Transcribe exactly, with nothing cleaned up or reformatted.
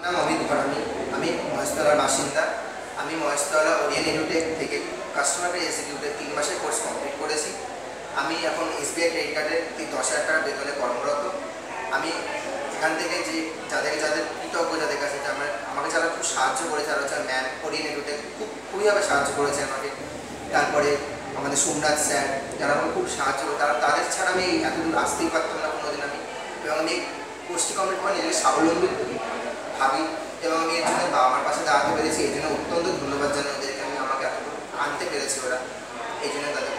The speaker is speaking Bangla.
নাম অমিত ঘরামি। আমি মহেশতলার বাসিন্দা। আমি মহেশতলা ওরিয়ন এডুটেক থেকে কাস্টমার কেয়ার এক্সিকিউটিভ তিন মাসের কোর্স কমপ্লিট করেছি। আমি এখন এসবিআই ক্রেডিট কার্ডের ঠিক দশ হাজার টাকা বেতনে কর্মরত। আমি এখান থেকে যে যাদের যাদের কৃতজ্ঞ, যাদের কাছে আমার আমাকে যারা খুব সাহায্য করেছে, যারা হচ্ছে ম্যাম ওরিয়ন এডুটেক খুব খুবইভাবে সাহায্য করেছে আমাকে। তারপরে আমাদের সোমনাথ স্যার, যারা আমাকে খুব সাহায্য করে, তারা তাদের ছাড়া আমি এতদূর আসতেই পারতাম না কোনোদিন আমি। এবং আমি কোর্সটি কমপ্লিট করে নিজেকে স্বাবলম্বী ভাবি এবং আমি এর জন্য বাবা মার পাশে দাঁড়াতে পেরেছি। এই জন্য অত্যন্ত ধন্যবাদ জানাই ওদেরকে। আমি আমাকে এতটুকু আনতে পেরেছি ওরা, এই জন্য তাদের